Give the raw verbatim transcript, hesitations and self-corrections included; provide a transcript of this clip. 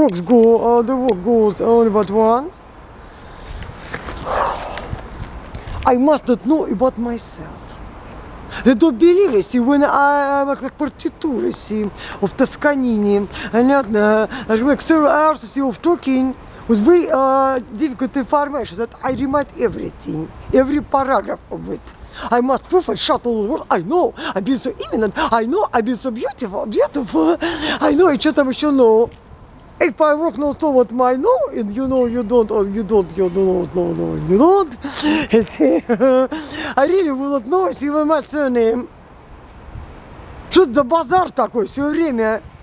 walks go, uh, the walk goes only but one. I must not know about myself. They don't believe it. See, when I work like partiture, see, of Toscanini, and uh, I work several hours see, of talking with very uh, difficult information that I remind everything, every paragraph of it. I must prove and shut all the world. I know I've been so imminent. I know I've been so beautiful, beautiful. I know each other, you know. If I work non stop what I know, and you know you don't, or you don't, you don't, no, no, you don't. I really will not know, see, my surname. Что за базар такой все время?